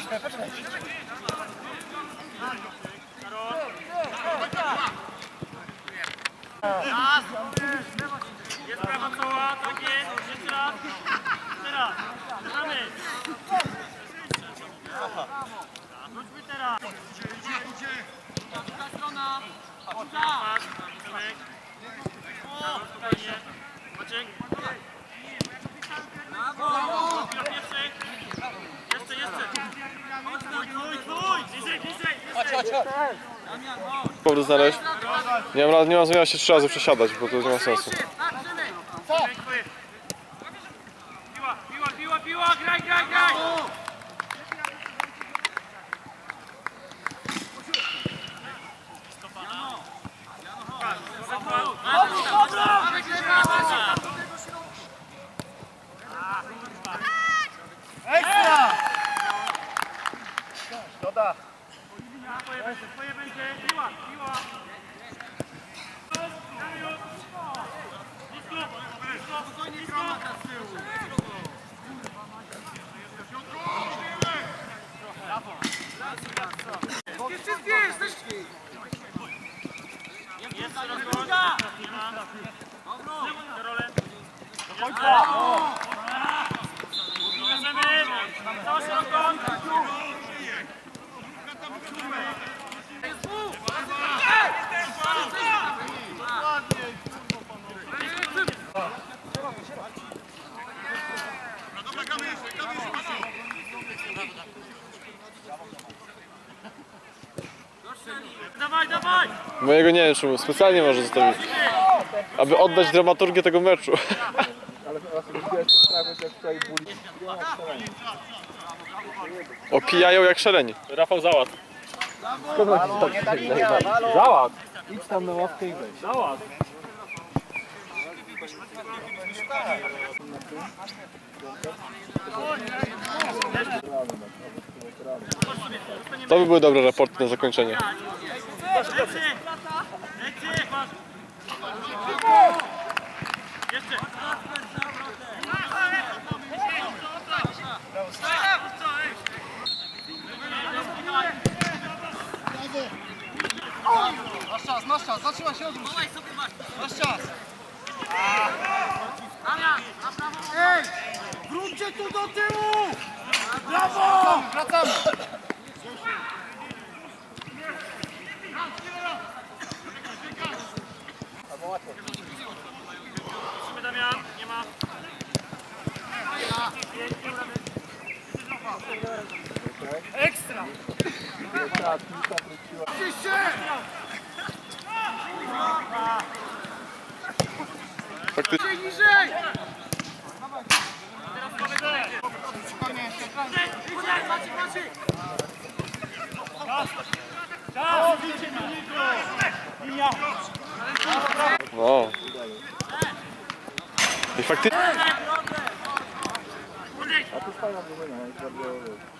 Jest prawa czoła, tak jest, jeszcze raz. Teraz, zaczynamy. Wróćmy teraz. Druga strona. Patrz, Tomek. Spokojnie. Maciek. Brawo. Pierwszy. Jeszcze. Twój. Niżej. Powrót znaleźć. Nie mam zamiaru się 3 razy przesiadać, bo to nie ma sensu. Piła, graj! Ekstra! Szkoda. Twoje będzie, piła! Spokojnie, kroma z tyłu. Brawo. Jest rozgłośnia. Rolę. Do końca. Bierzemy. Cała szeroko. Dawaj! Mojego nie wiem czemu, specjalnie może zostawić. Aby oddać dramaturgię tego meczu. Opijają jak szaleni. Rafał Załat. Nie ta linia, Załat! idź tam na ławkę i weź. Załat. To by były dobre raporty na zakończenie. Lecy! Jeszcze! Masz czas, zatrzymaj się, odwróć się. Masz czas. Ej! Wróćcie tu do tyłu! Brawo! Wracamy! Musimy, Damian, nie ma. Ekstra! Faktycznie. Niżej! No. I faktycznie. A to jest fajna drużyna, jest bardzo...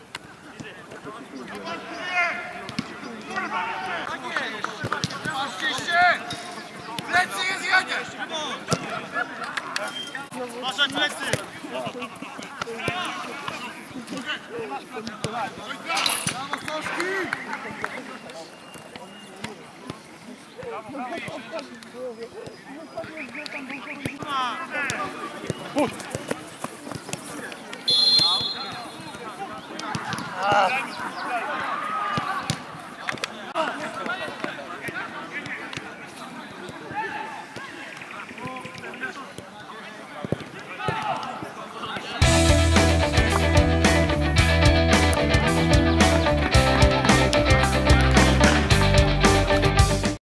Patrzcie się! Plecy jest jedziesz! Masz plecy! Brawo, Soszki! Puść!